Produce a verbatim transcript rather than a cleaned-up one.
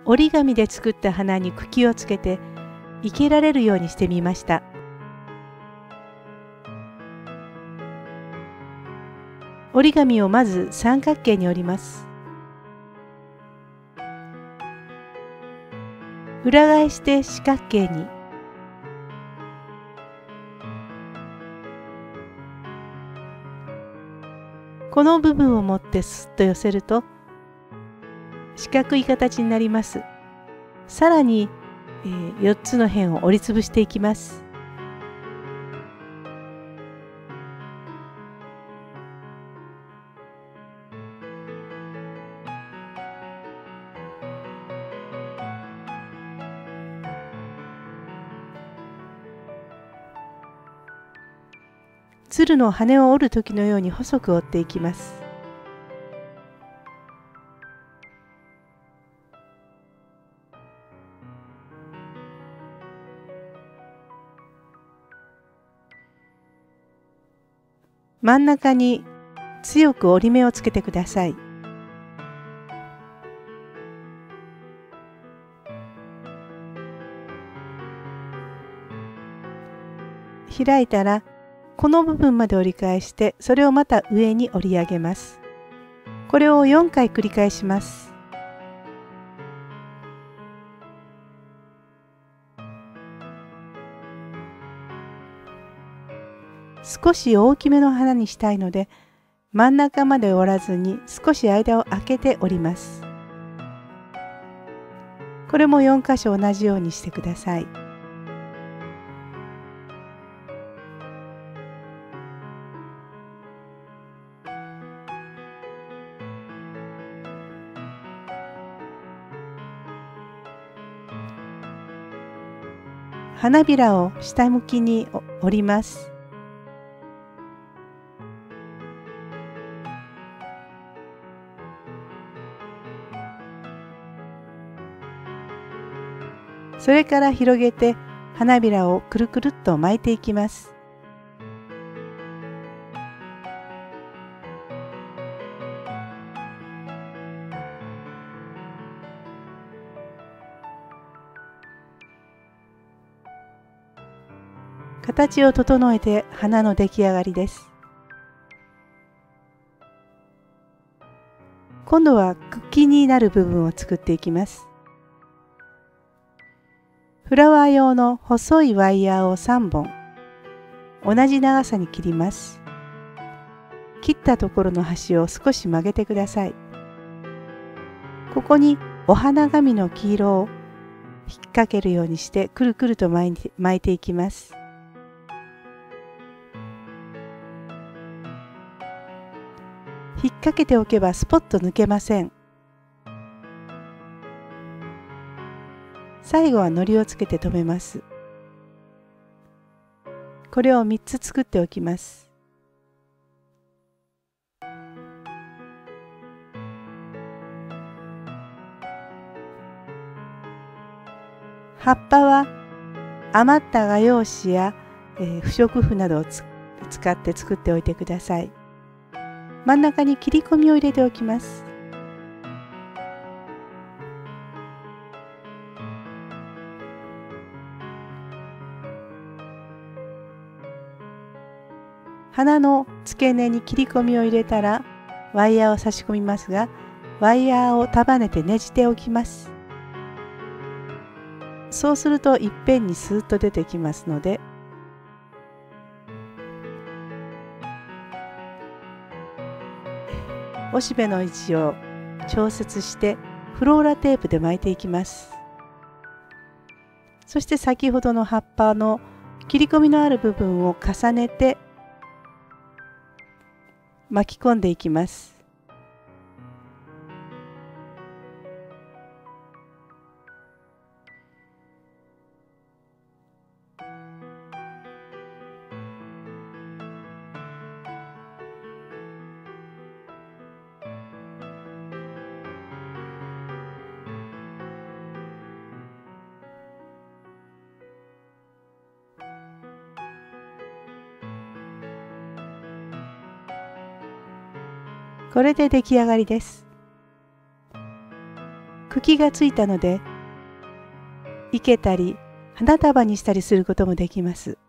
折り紙で作った花に茎をつけて生けられるようにしてみました。折り紙をまず三角形に折ります。裏返して四角形に。この部分を持ってスッと寄せると四角い形になります。さらに、えー、よっつの辺を折りつぶしていきます。鶴の羽を折る時のように細く折っていきます。真ん中に強く折り目をつけてください。開いたらこの部分まで折り返して、それをまた上に折り上げます。これをよんかい繰り返します。少し大きめの花にしたいので、真ん中まで折らずに少し間を空けて折ります。これもよんかしょ同じようにしてください。花びらを下向きに折ります。それから広げて花びらをくるくるっと巻いていきます。形を整えて花の出来上がりです。今度は茎になる部分を作っていきます。フラワー用の細いワイヤーをさんぼん、同じ長さに切ります。切ったところの端を少し曲げてください。ここにお花紙の黄色を引っ掛けるようにしてくるくると巻いて、巻いていきます。引っ掛けておけばスポッと抜けません。最後は糊をつけて留めます。これをみっつ作っておきます。葉っぱは余った画用紙や、えー、不織布などをつ使って作っておいてください。真ん中に切り込みを入れておきます。花の付け根に切り込みを入れたらワイヤーを差し込みますが、ワイヤーを束ねてねじっておきます。そうするといっぺんにスーッと出てきますので、おしべの位置を調節してフローラテープで巻いていきます。そして先ほどの葉っぱの切り込みのある部分を重ねて巻き込んでいきます。これで出来上がりです。 茎がついたので、生けたり花束にしたりすることもできます。